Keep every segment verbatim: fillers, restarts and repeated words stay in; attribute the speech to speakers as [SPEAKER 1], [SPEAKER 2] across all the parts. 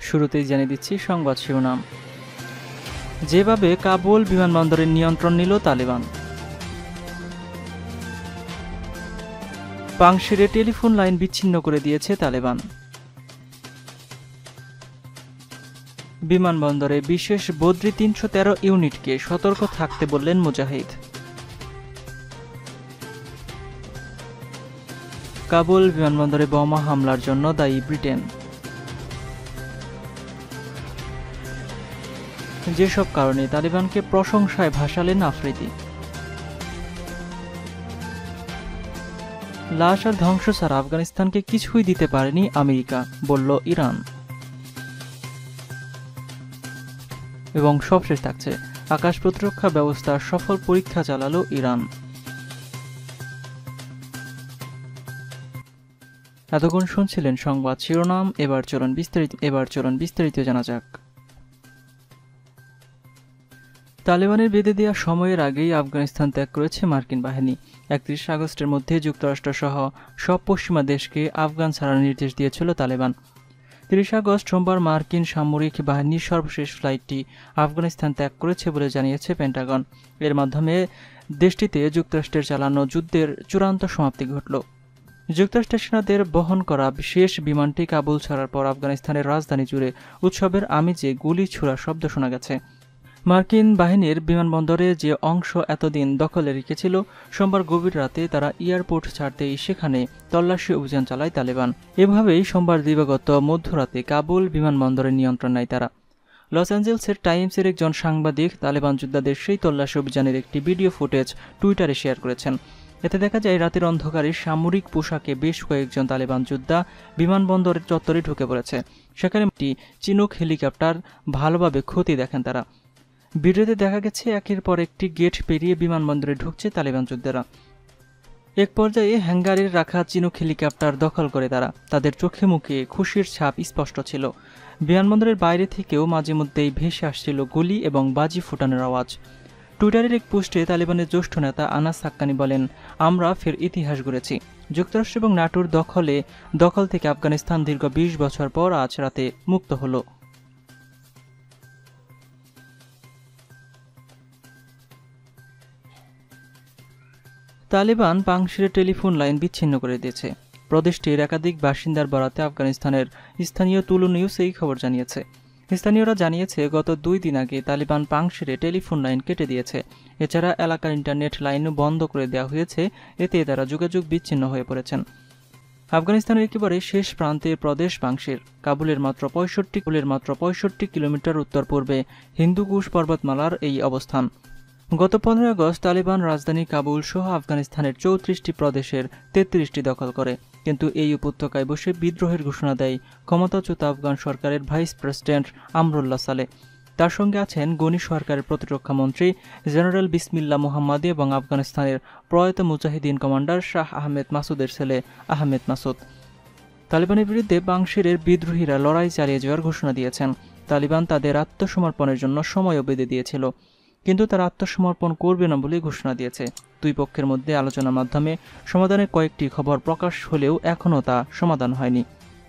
[SPEAKER 1] শুরুতেই জানিয়ে দিচ্ছি সংবাদ শিরোনাম। যেভাবে কাবুল বিমানবন্দরের নিয়ন্ত্রণ নিল তালিবান। পাংশিরে টেলিফোন লাইন বিচ্ছিন্ন করে দিয়েছে তালেবান। বিমানবন্দরে বিশেষ বদ্রি তিনশো তেরো ইউনিটকে সতর্ক থাকতে বললেন মুজাহিদ। কাবুল বিমানবন্দরে বোমা হামলার জন্য দায়ী ব্রিটেন। যেসব কারণে তালিবানকে প্রশংসায় ভাসালেন আফ্রিদি। লাশ আর ধ্বংস ছাড়া আফগানিস্তানকে কিছুই দিতে পারেনি আমেরিকা, বলল ইরান। এবং সবশেষ থাকছে, আকাশ প্রতিরক্ষা ব্যবস্থার সফল পরীক্ষা চালালো ইরান। এতক্ষণ শুনছিলেন সংবাদ শিরোনাম। এবার চলুন বিস্তারিত এবার চলুন বিস্তারিত জানা যাক। তালেবানের বেঁধে দেওয়া সময়ের আগেই আফগানিস্তান ত্যাগ করেছে মার্কিন বাহিনী। একত্রিশ আগস্টের মধ্যে যুক্তরাষ্ট্র সহ সব পশ্চিমা দেশকে আফগান ছাড়ার নির্দেশ দিয়েছিল তালেবান। তিরিশ আগস্ট সোমবার মার্কিন সামরিক বাহিনীর সর্বশেষ ফ্লাইটটি আফগানিস্তান ত্যাগ করেছে বলে জানিয়েছে পেন্টাগন। এর মাধ্যমে দেশটিতে যুক্তরাষ্ট্রের চালানো যুদ্ধের চূড়ান্ত সমাপ্তি ঘটল। যুক্তরাষ্ট্রের সেনাদের বহন করা শেষ বিমানটি কাবুল ছাড়ার পর আফগানিস্তানের রাজধানী জুড়ে উৎসবের আমেজে গুলি ছোড়ার শব্দ শোনা গেছে। মার্কিন বাহিনীর বিমানবন্দরে যে অংশ এতদিন দখলে রেখেছিল, সোমবার গভীর রাতে তারা এয়ারপোর্ট ছাড়তেই সেখানে তল্লাশি অভিযান চালায় তালেবান। এভাবেই সোমবার দিবাগত মধ্যরাতে কাবুল বিমানবন্দরের নিয়ন্ত্রণ নেয় তারা। লস অ্যাঞ্জেলসের টাইমসের একজন সাংবাদিক তালেবান যোদ্ধাদের সেই তল্লাশি অভিযানের একটি ভিডিও ফুটেজ টুইটারে শেয়ার করেছেন। এতে দেখা যায় রাতের অন্ধকারে সামরিক পোশাকে বেশ কয়েকজন তালেবান যোদ্ধা বিমানবন্দরের চত্বরে ঢুকে পড়েছে। সেখানে একটি চিনুক হেলিকপ্টার ভালোভাবে ক্ষতি দেখেন তারা। ভিডিওতে দেখা গেছে একের পর একটি গেট পেরিয়ে বিমানবন্দরে ঢুকছে তালেবান যোদ্ধারা। এক পর্যায়ে হ্যাঙ্গারে রাখা চিনুক হেলিকপ্টার দখল করে তারা। তাদের চোখে মুখে খুশির ছাপ স্পষ্ট ছিল। বিমানবন্দরের বাইরে থেকেও মাঝে মধ্যেই ভেসে আসছিল গুলি এবং বাজি ফুটানোর আওয়াজ। টুইটারের এক পোস্টে তালেবানের জ্যেষ্ঠ নেতা আনাস হাক্কানি বলেন, আমরা ফের ইতিহাস গড়েছি। যুক্তরাষ্ট্র এবং নাটোর দখলে দখল থেকে আফগানিস্তান দীর্ঘ বিশ বছর পর আজ রাতে মুক্ত হলো। তালিবান পাংশিরে টেলিফোন লাইন বিচ্ছিন্ন করে দিয়েছে। প্রদেশটির একাধিক বাসিন্দার বরাতে আফগানিস্তানের স্থানীয় তুলু নিউজ এই খবর জানিয়েছে। স্থানীয়রা জানিয়েছে, গত দুই দিন আগে তালিবান পাংশিরে টেলিফোন লাইন কেটে দিয়েছে। এছাড়া এলাকার ইন্টারনেট লাইনও বন্ধ করে দেওয়া হয়েছে। এতে তারা যোগাযোগ বিচ্ছিন্ন হয়ে পড়েছেন। আফগানিস্তানের একেবারে শেষ প্রান্তের প্রদেশ পাংশির। কাবুলের মাত্র পঁয়ষট্টি কুলের মাত্র পঁয়ষট্টি কিলোমিটার উত্তর পূর্বে হিন্দুকুশ পর্বতমালার এই অবস্থান। গত পনেরো আগস্ট তালিবান রাজধানী কাবুল সহ আফগানিস্তানের চৌত্রিশটি প্রদেশের তেত্রিশটি দখল করে। কিন্তু এই উপত্যকায় বসে বিদ্রোহের ঘোষণা দেয় ক্ষমতাচ্যুত আফগান সরকারের ভাইস প্রেসিডেন্ট আমরুল্লাহ সালেহ। তার সঙ্গে আছেন গনি সরকারের প্রতিরক্ষা মন্ত্রী জেনারেল বিসমিল্লাহ মুহাম্মাদি এবং আফগানিস্তানের প্রয়াত মুজাহিদিন কমান্ডার শাহ আহমেদ মাসুদের ছেলে আহমেদ মাসুদ। তালিবানের বিরুদ্ধে পাংশিরের বিদ্রোহীরা লড়াই চালিয়ে যাওয়ার ঘোষণা দিয়েছেন। তালিবান তাদের আত্মসমর্পণের জন্য সময়ও বেঁধে দিয়েছিল, কিন্তু তারা আত্মসমর্পণ করবে না বলে ঘোষণা দিয়েছে। দুই পক্ষের মধ্যে আলোচনার মাধ্যমে সমাধানের কয়েকটি খবর প্রকাশ হলেও এখনও তা সমাধান হয়নি।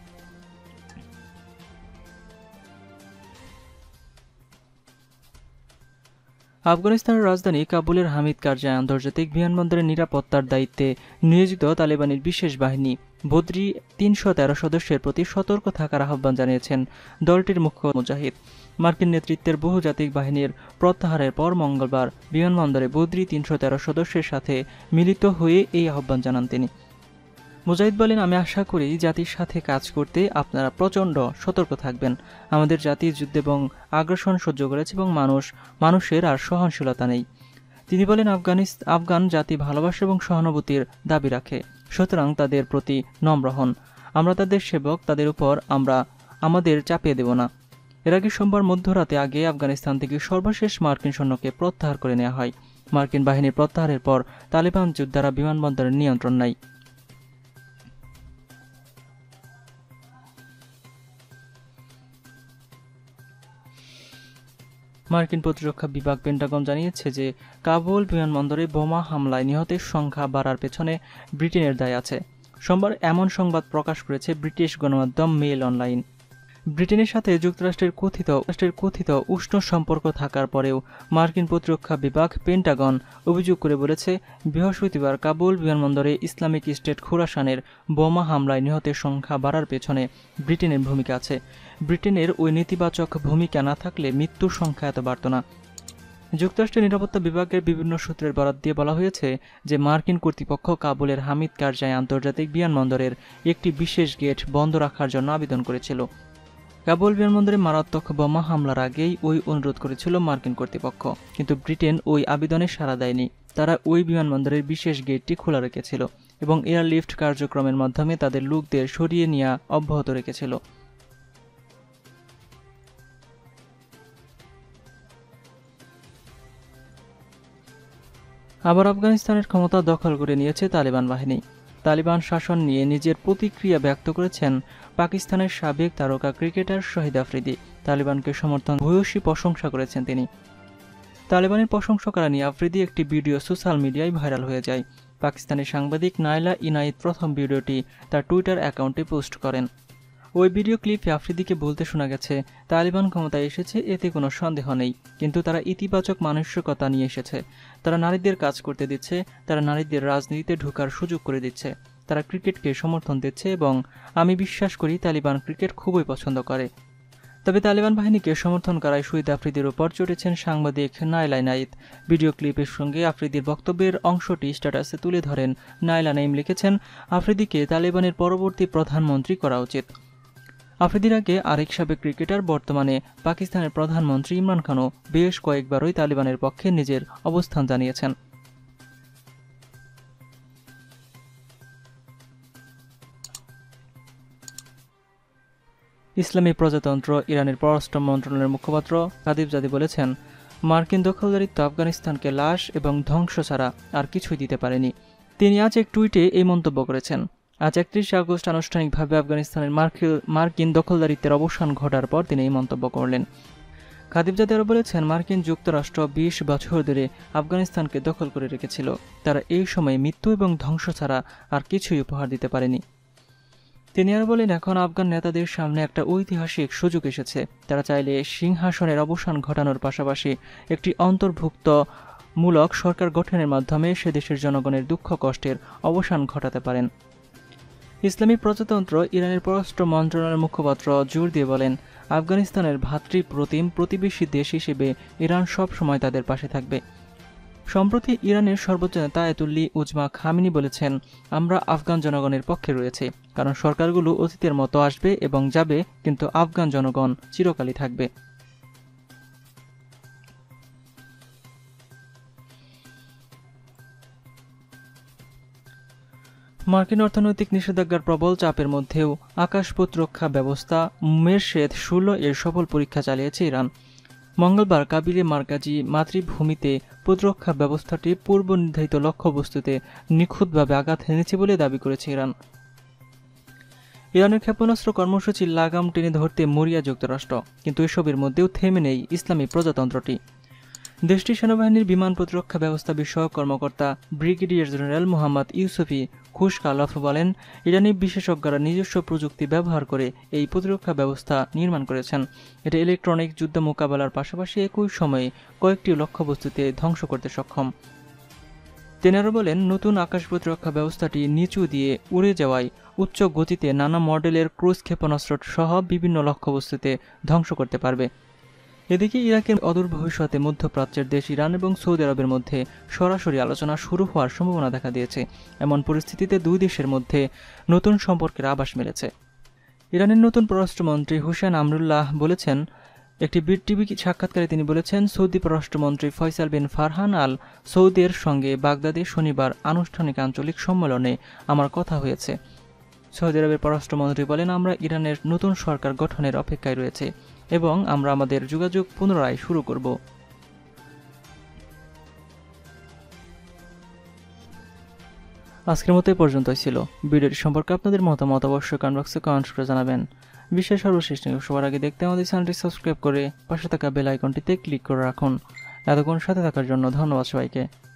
[SPEAKER 1] আফগানিস্তানের রাজধানী কাবুলের হামিদ কারজাই আন্তর্জাতিক বিমানবন্দরের নিরাপত্তার দায়িত্বে নিয়োজিত তালেবানের বিশেষ বাহিনী বদ্রি তিনশো তেরো সদস্যের প্রতি সতর্ক থাকার আহ্বান জানিয়েছেন দলটির মুখ্য মুজাহিদ। মার্কিন নেতৃত্বের বহুজাতিক বাহিনীর প্রত্যাহারের পর মঙ্গলবার বিমানবন্দরে বদ্রি তিনশো তেরো সদস্যের সাথে মিলিত হয়ে এই আহ্বান জানান তিনি। মুজাহিদ বলেন, আমি আশা করি জাতির সাথে কাজ করতে আপনারা প্রচণ্ড সতর্ক থাকবেন। আমাদের জাতি যুদ্ধ এবং আগ্রাসন সহ্য করেছে এবং মানুষ মানুষের আর সহনশীলতা নেই। তিনি বলেন, আফগানিস্তান আফগান জাতি ভালোবাসা এবং সহানুভূতির দাবি রাখে, সুতরাং তাদের প্রতি নম্র হন। আমরা তাদের সেবক, তাদের উপর আমরা আমাদের চাপিয়ে দেব না। এর আগে সোমবার মধ্যরাতে আগে আফগানিস্তান থেকে সর্বশেষ মার্কিন সৈন্যকে প্রত্যাহার করে নেওয়া হয়। মার্কিন বাহিনীর প্রত্যাহারের পর তালেবান যোদ্ধারা বিমানবন্দরের নিয়ন্ত্রণ নেয়। মার্কিন প্রতিরক্ষা বিভাগ পেন্টাগন জানিয়েছে যে কাবুল বিমানবন্দরে বোমা হামলায় নিহতের সংখ্যা বাড়ার পেছনে ব্রিটেনের দায় আছে। সোমবার এমন সংবাদ প্রকাশ করেছে ব্রিটিশ গণমাধ্যম মেইল অনলাইন। ব্রিটেনের সাথে যুক্তরাষ্ট্রের কথিত রাষ্ট্রের কথিত উষ্ণ সম্পর্ক থাকার পরেও মার্কিন প্রতিরক্ষা বিভাগ পেন্টাগন অভিযোগ করে বলেছে, বৃহস্পতিবার কাবুল বিমানবন্দরে ইসলামিক স্টেট খোরাসানের বোমা হামলায় নিহতের সংখ্যা বাড়ার পেছনে ব্রিটেনের ভূমিকা আছে। ব্রিটেনের ওই নেতিবাচক ভূমিকা না থাকলে মৃত্যুর সংখ্যা এত বাড়ত না। যুক্তরাষ্ট্রের নিরাপত্তা বিভাগের বিভিন্ন সূত্রের বরাত দিয়ে বলা হয়েছে যে মার্কিন কর্তৃপক্ষ কাবুলের হামিদ কারজাই আন্তর্জাতিক বিমানবন্দরের একটি বিশেষ গেট বন্ধ রাখার জন্য আবেদন করেছিল। কাবুল বিমানবন্দরে মারাত্মক বোমা হামলার আগেই ওই অনুরোধ করেছিল মার্কিন কর্তৃপক্ষ, কিন্তু ব্রিটেন ওই আবেদনে সাড়া দেয়নি। তারা ওই বিমানবন্দরের বিশেষ গেটটি খোলা রেখেছিল এবং এয়ারলিফট কার্যক্রমের মাধ্যমে তাদের লোকদের সরিয়ে নেওয়া অব্যাহত রেখেছিল। আবার আফগানিস্তানের ক্ষমতা দখল করে নিয়েছে তালিবান বাহিনী। তালিবান শাসন নিয়ে নিজের প্রতিক্রিয়া ব্যক্ত করেছেন পাকিস্তানের সাবেক তারকা ক্রিকেটার শহীদ আফ্রিদি। তালিবানকে সমর্থন ভূয়সী প্রশংসা করেছেন তিনি। তালিবানের প্রশংসা করা নিয়ে আফ্রিদি একটি ভিডিও সোশ্যাল মিডিয়ায় ভাইরাল হয়ে যায়। পাকিস্তানি সাংবাদিক নাইলা ইনায়েত প্রথম ভিডিওটি তার টুইটার অ্যাকাউন্টে পোস্ট করেন। ওই ভিডিও ক্লিপে আফ্রিদিকে বলতে শোনা গেছে, তালিবান ক্ষমতায় এসেছে এতে কোনো সন্দেহ নেই, কিন্তু তারা ইতিবাচক মানসিকতা নিয়ে এসেছে। তারা নারীদের কাজ করতে দিচ্ছে, তারা নারীদের রাজনীতিতে ঢোকার সুযোগ করে দিচ্ছে, তারা ক্রিকেটকে সমর্থন দিচ্ছে এবং আমি বিশ্বাস করি তালিবান ক্রিকেট খুবই পছন্দ করে। তবে তালিবান বাহিনীকে সমর্থন করায় শহীদ আফ্রিদির ওপর চড়েছেন সাংবাদিক নাইলা ইনায়েত। ভিডিও ক্লিপের সঙ্গে আফ্রিদির বক্তব্যের অংশটি স্ট্যাটাসে তুলে ধরেন নাইলা নাইম লিখেছেন, আফ্রিদিকে তালেবানের পরবর্তী প্রধানমন্ত্রী করা উচিত। আফ্রিদির আগে আরেক সাবেক ক্রিকেটার বর্তমানে পাকিস্তানের প্রধানমন্ত্রী ইমরান খানও বেশ কয়েকবারই তালিবানের পক্ষে নিজের অবস্থান জানিয়েছেন। ইসলামী প্রজাতন্ত্র ইরানের পররাষ্ট্র মন্ত্রণালয়ের মুখপাত্র কাদিবজাদে বলেছেন, মার্কিন দখলদারিত্ব আফগানিস্তানকে লাশ এবং ধ্বংস ছাড়া আর কিছুই দিতে পারেনি। তিনি আজ এক টুইটে এই মন্তব্য করেছেন। আজ একত্রিশে আগস্ট আনুষ্ঠানিকভাবে আফগানিস্তানের মার্কিন দখলদারিত্বের অবসান ঘটার পর তিনি এই মন্তব্য করলেন। খাদিবজাদে আরও বলেছেন, মার্কিন যুক্তরাষ্ট্র বিশ বছর ধরে আফগানিস্তানকে দখল করে রেখেছিল। তারা এই সময়ে মৃত্যু এবং ধ্বংস ছাড়া আর কিছুই উপহার দিতে পারেনি। তিনি আর বলেন, এখন আফগান নেতাদের সামনে একটা ঐতিহাসিক সুযোগ এসেছে। তারা চাইলে সিংহাসনের অবসান ঘটানোর পাশাপাশি একটি অন্তর্ভুক্ত মূলক সরকার গঠনের মাধ্যমে সে দেশের জনগণের দুঃখ কষ্টের অবসান ঘটাতে পারেন। ইসলামী প্রজাতন্ত্র ইরানের পররাষ্ট্র মন্ত্রণালয়ের মুখপাত্র জোর দিয়ে বলেন, আফগানিস্তানের ভ্রাতৃপ্রতিম প্রতিবেশী দেশ হিসেবে ইরান সব সময় তাদের পাশে থাকবে। সম্প্রতি ইরানের সর্বোচ্চ নেতা আয়াতুল্লাহ উজমা খামেনি বলেছেন, আমরা আফগান জনগণের পক্ষে রয়েছে, কারণ সরকারগুলো অতীতের মতো আসবে এবং যাবে, কিন্তু আফগান জনগণ চিরকালই থাকবে। মার্কিন অর্থনৈতিক নিষেধাজ্ঞার প্রবল চাপের মধ্যেও আকাশ প্রতিরক্ষা ব্যবস্থা মেরশেদ ষোলো এর সফল পরীক্ষা চালিয়েছে ইরান। মঙ্গলবার কাবিলে মার্কাজি মাতৃভূমিতে প্রতিরক্ষা ব্যবস্থাটি পূর্ব নির্ধারিত লক্ষ্যবস্তুতে নিখুঁতভাবে আঘাত হেনেছে বলে দাবি করেছে ইরান। ইরানের ক্ষেপণাস্ত্র কর্মসূচির লাগাম টেনে ধরতে মরিয়া যুক্তরাষ্ট্র, কিন্তু এসবের মধ্যেও থেমে নেই ইসলামী প্রজাতন্ত্রটি। দেশটির সেনাবাহিনীর বিমান প্রতিরক্ষা ব্যবস্থা বিষয়ক কর্মকর্তা ব্রিগেডিয়ার জেনারেল মোহাম্মদ ইউসুফি খুশকালফ বলেন, ইরানি বিশেষজ্ঞরা নিজস্ব প্রযুক্তি ব্যবহার করে এই প্রতিরক্ষা ব্যবস্থা নির্মাণ করেছেন। এটা ইলেকট্রনিক যুদ্ধ মোকাবেলার পাশাপাশি একই সময়ে কয়েকটি লক্ষ্যবস্তুতে ধ্বংস করতে সক্ষম। তিনি আরও বলেন, নতুন আকাশ প্রতিরক্ষা ব্যবস্থাটি নিচু দিয়ে উড়ে যাওয়ায় উচ্চ গতিতে নানা মডেলের ক্রুজ ক্ষেপণাস্ত্র সহ বিভিন্ন লক্ষ্যবস্তুতে ধ্বংস করতে পারবে। এদিকে ইরাকের অদূর ভবিষ্যতে মধ্যপ্রাচ্যের দেশ ইরান এবং সৌদি আরবের মধ্যে সরাসরি আলোচনা শুরু হওয়ার সম্ভাবনা দেখা দিয়েছে। এমন পরিস্থিতিতে দুই দেশের মধ্যে নতুন সম্পর্কের আভাস মিলেছে। ইরানের নতুন পররাষ্ট্রমন্ত্রী হুসেন আমরুল্লাহ বলেছেন, একটি বিটিভি সাক্ষাৎকারে তিনি বলেছেন, সৌদি পররাষ্ট্রমন্ত্রী ফয়সাল বিন ফারহান আল সৌদের সঙ্গে বাগদাদে শনিবার আনুষ্ঠানিক আঞ্চলিক সম্মেলনে আমার কথা হয়েছে। সৌদি আরবের পররাষ্ট্রমন্ত্রী বলেন, আমরা ইরানের নতুন সরকার গঠনের অপেক্ষায় রয়েছে এবং আমরা আমাদের যোগাযোগ পুনরায় শুরু করব। আজকের মতো এই পর্যন্তই ছিল। ভিডিওটি সম্পর্কে আপনাদের মতামত অবশ্যই কমেন্ট বক্সে কমেন্ট করে জানাবেন। বিশ্বের সর্বশেষ নিউজ সবার আগে দেখতে আমাদের চ্যানেলটি সাবস্ক্রাইব করে পাশে থাকা বেল আইকনটিতে ক্লিক করে রাখুন। এতক্ষণ সাথে থাকার জন্য ধন্যবাদ সবাইকে।